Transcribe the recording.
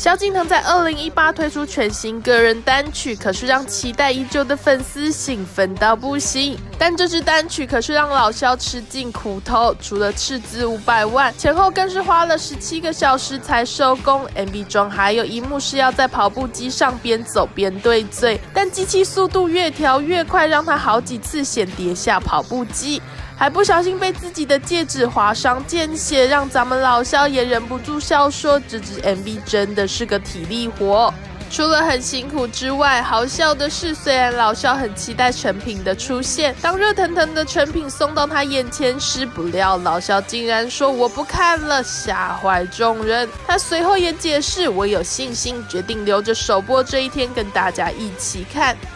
萧敬腾在2018推出全新个人单曲，可是让期待已久的粉丝兴奋到不行。但这支单曲可是让老萧吃尽苦头，除了斥资500万，前后更是花了17个小时才收工。MV 中还有一幕是要在跑步机上边走边对嘴，但机器速度越调越快，让他好几次险跌下跑步机，还不小心被自己的戒指划伤见血，让咱们老萧也忍不住笑说，这支 MV 真的是个体力活。除了很辛苦之外，好笑的是，虽然老萧很期待成品的出现，当热腾腾的成品送到他眼前时，不料老萧竟然说我不看了，吓坏众人。他随后也解释，我有信心，决定留着首播这一天跟大家一起看。